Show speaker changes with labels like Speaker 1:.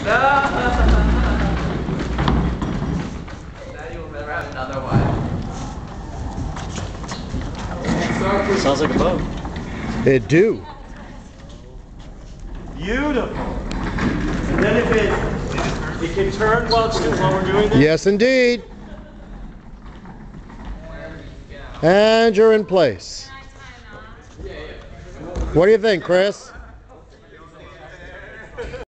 Speaker 1: you'll never have another one.
Speaker 2: Sounds like a boat.
Speaker 3: It do.
Speaker 2: Beautiful. And then if it can turn while we're doing this.
Speaker 3: Yes, indeed. And you're in place. What do you think, Chris?